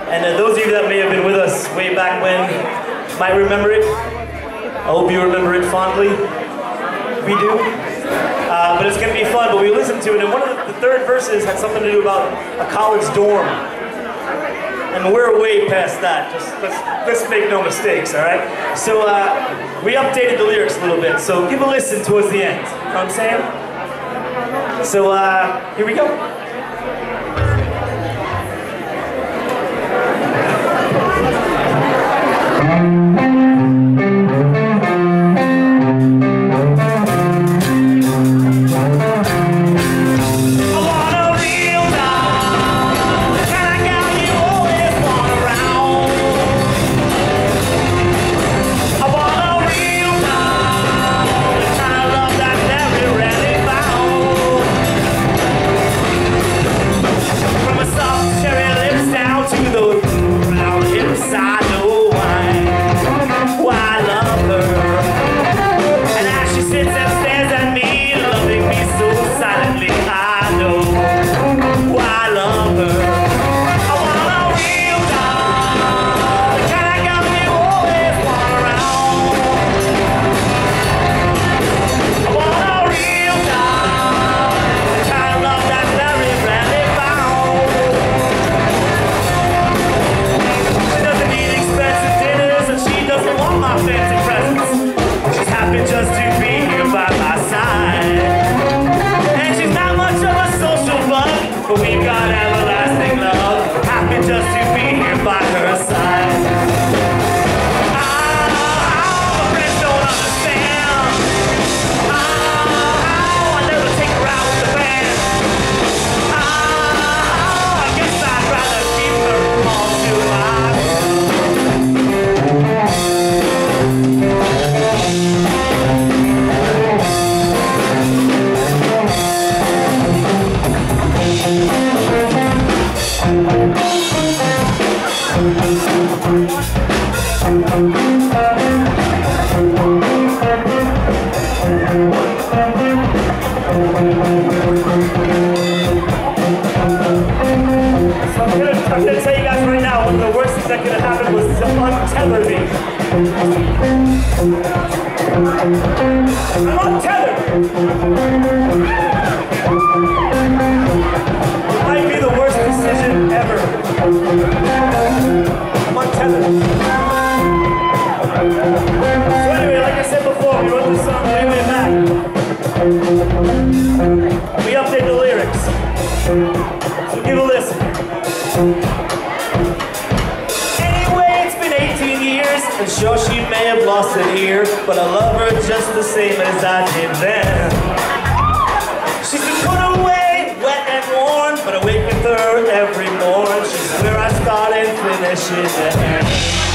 And those of you that may have been with us way back when might remember it. I hope you remember it fondly. We do. But it's going to be fun, but we listened to it, and one of the third verses had something to do about a college dorm. And we're way past that. Just let's make no mistakes, all right? So we updated the lyrics a little bit, so give a listen towards the end. You know what I'm saying? So here we go. I'm going to tell you guys right now, one of the worst things that could have happened was to untether me. I'm untethered! It might be the worst decision ever. I'm untethered. So anyway, like I said before, we wrote this song way, way back. We updated the lyrics. So give a listen. Anyway, it's been 18 years, and sure she may have lost an ear, but I love her just the same as I did then. She's been put away, wet and worn, but I wake with her every morn. She's where I start and finish in the end.